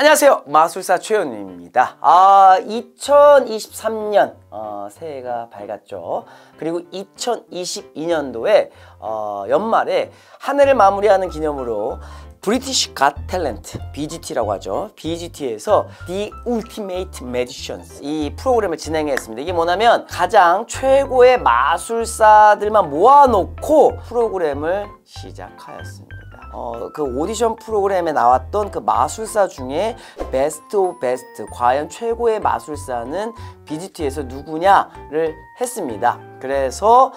안녕하세요, 마술사 최현우입니다. 2023년 새해가 밝았죠. 그리고 2022년도에 연말에 한 해를 마무리하는 기념으로 브리티시 갓 탤런트, BGT라고 하죠. BGT에서 The Ultimate Magicians 이 프로그램을 진행했습니다. 이게 뭐냐면 가장 최고의 마술사들만 모아놓고 프로그램을 시작하였습니다. 그 오디션 프로그램에 나왔던 그 마술사 중에 베스트 오브 베스트, 과연 최고의 마술사는 BGT에서 누구냐를 했습니다. 그래서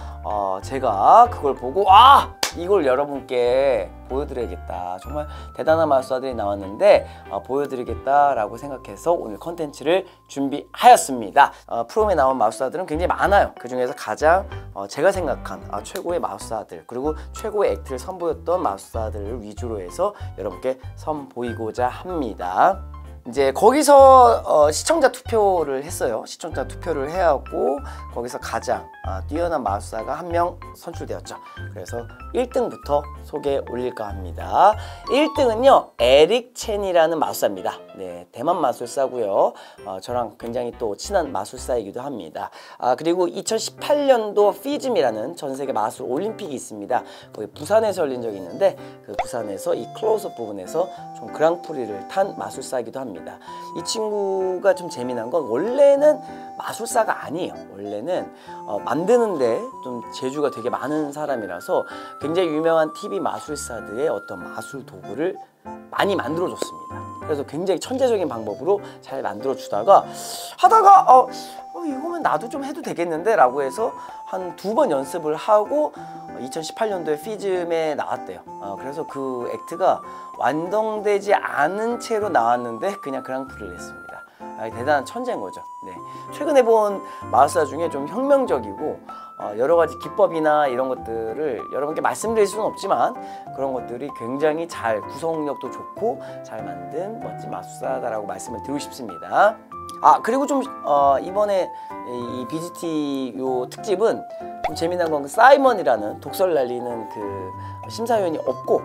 제가 그걸 보고 이걸 여러분께 보여드려야겠다, 정말 대단한 마술사들이 나왔는데 보여드리겠다라고 생각해서 오늘 컨텐츠를 준비하였습니다. 프로그램에 나온 마술사들은 굉장히 많아요. 그 중에서 가장 제가 생각한 최고의 마술사들, 그리고 최고의 액트를 선보였던 마술사들을 위주로 해서 여러분께 선보이고자 합니다. 이제 거기서 시청자 투표를 했어요. 시청자 투표를 해갖고 거기서 가장 뛰어난 마술사가 한 명 선출되었죠. 그래서 1등부터 소개 올릴까 합니다. 1등은요 에릭 첸이라는 마술사입니다. 네, 대만 마술사고요. 저랑 굉장히 또 친한 마술사이기도 합니다. 그리고 2018년도 피즘이라는 전세계 마술 올림픽이 있습니다. 거기 부산에서 열린 적이 있는데 그 부산에서 이 클로즈업 부분에서 좀 그랑프리를 탄 마술사이기도 합니다. 이 친구가 좀 재미난 건 원래는 마술사가 아니에요. 원래는 만드는데 좀 재주가 되게 많은 사람이라서 굉장히 유명한 TV 마술사들의 어떤 마술 도구를 많이 만들어 줬습니다. 그래서 굉장히 천재적인 방법으로 잘 만들어 주다가 하다가 이거면 나도 좀 해도 되겠는데 라고 해서 한 2번 연습을 하고 2018년도에 피즘에 나왔대요. 그래서 그 액트가 완성되지 않은 채로 나왔는데 그냥 그랑프리를 했습니다. 대단한 천재인 거죠. 네. 최근에 본 마술사 중에 좀 혁명적이고 여러 가지 기법이나 이런 것들을 여러분께 말씀드릴 수는 없지만 그런 것들이 굉장히 잘 구성력도 좋고 잘 만든 멋진 마술사다라고 말씀을 드리고 싶습니다. 그리고 좀 이번에 이 BGT 요 특집은 좀 재미난 건 그 사이먼이라는 독설 날리는 그 심사위원이 없고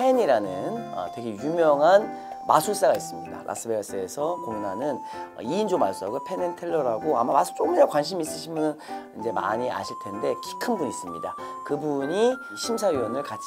펜이라는 되게 유명한 마술사가 있습니다. 라스베가스에서 공연하는 2인조 마술사고 펜 앤 텔러라고, 아마 마술 조금이라도 관심 있으시면 이제 많이 아실 텐데 키 큰 분이 있습니다. 그분이 심사위원을 같이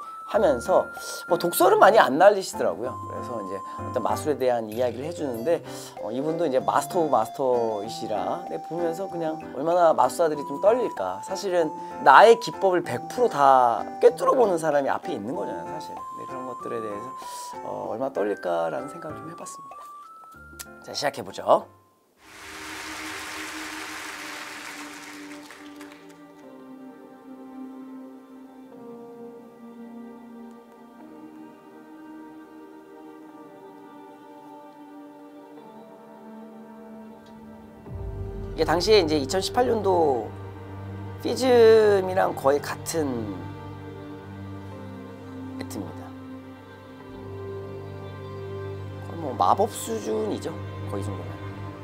하면서 독설은 많이 안 날리시더라고요. 그래서 이제 어떤 마술에 대한 이야기를 해주는데 이분도 이제 마스터 오브 마스터이시라 보면서 그냥 얼마나 마술사들이 좀 떨릴까. 사실은 나의 기법을 100% 다 꿰뚫어 보는 사람이 앞에 있는 거잖아요, 사실. 네, 그런 것들에 대해서 얼마나 떨릴까라는 생각을 좀 해봤습니다. 자, 시작해보죠. 이게 당시에 이제 2018년도 피즘이랑 거의 같은 액트입니다. 거의 뭐 마법 수준이죠. 거의 이 정도면.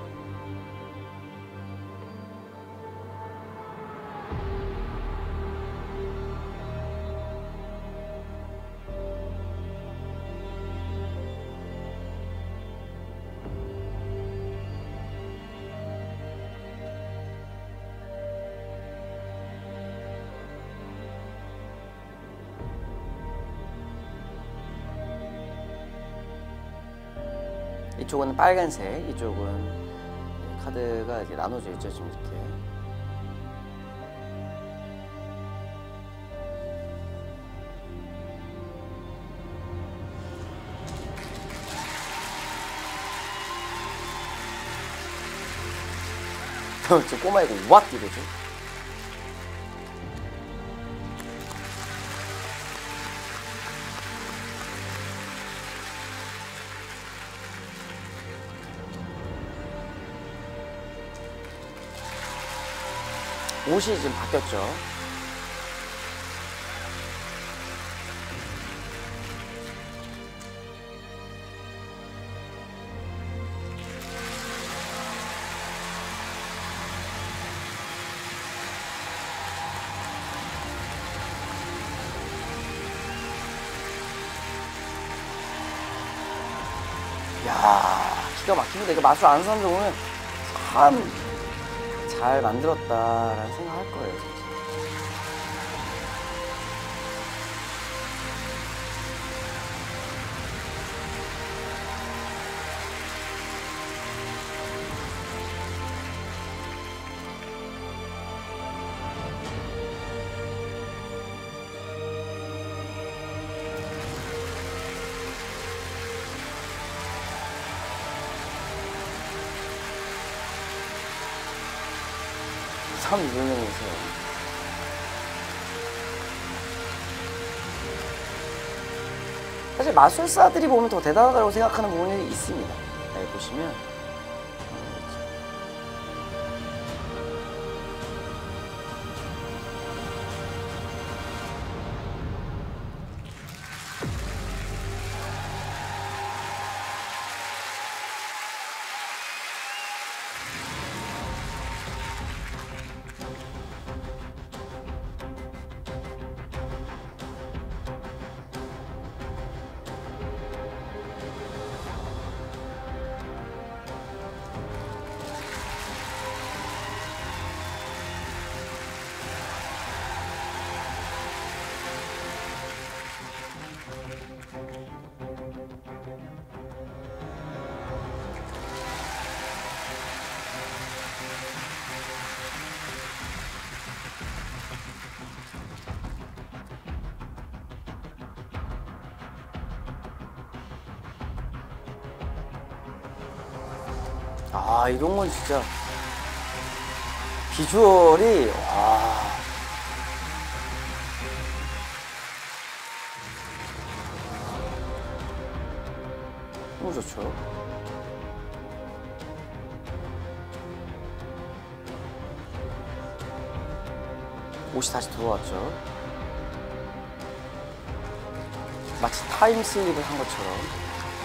이쪽은 빨간색, 이쪽은 카드가 이렇게 나눠져 있죠, 지금 이렇게. 저 꼬마 이거 왓 이러죠. 옷이 지금 바뀌었죠. 야, 기가 막힙니다. 이거 마술 아는 사람들 보면 참 잘 만들었다라는 생각할 거예요, 진짜. 참 유명해서요. 사실 마술사들이 보면 더 대단하다고 생각하는 부분이 있습니다. 여기 보시면 이런 건 진짜 비주얼이 너무 좋죠. 옷이 다시 들어왔죠. 마치 타임슬립을 한 것처럼.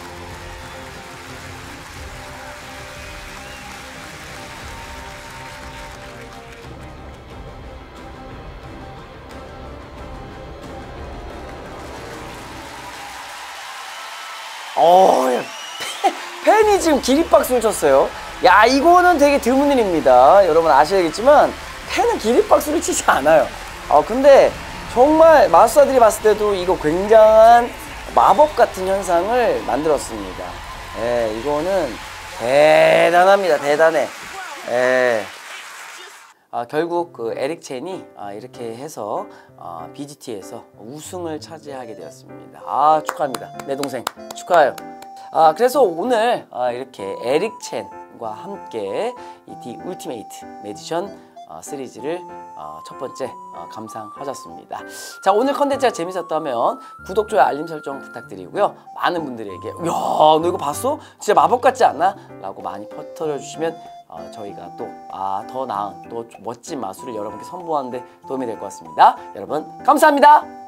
야, 팬이 지금 기립박수를 쳤어요. 야, 이거는 되게 드문 일입니다. 여러분 아셔야겠지만 팬은 기립박수를 치지 않아요. 근데 정말 마술사들이 봤을 때도 이거 굉장한 마법 같은 현상을 만들었습니다. 이거는 대단합니다. 대단해. 결국 그 에릭 첸이 이렇게 해서 BGT에서 우승을 차지하게 되었습니다. 축하합니다. 내 동생 축하해요. 그래서 오늘 이렇게 에릭 첸과 함께 이 디 울티메이트 매지션 시리즈를 첫 번째 감상하셨습니다. 자, 오늘 컨텐츠가 재밌었다면 구독, 좋아요, 알림 설정 부탁드리고요. 많은 분들에게 야, 너 이거 봤어? 진짜 마법 같지 않나? 라고 많이 퍼뜨려 주시면 저희가 또 더 나은 또 멋진 마술을 여러분께 선보하는 데 도움이 될 것 같습니다. 여러분 감사합니다.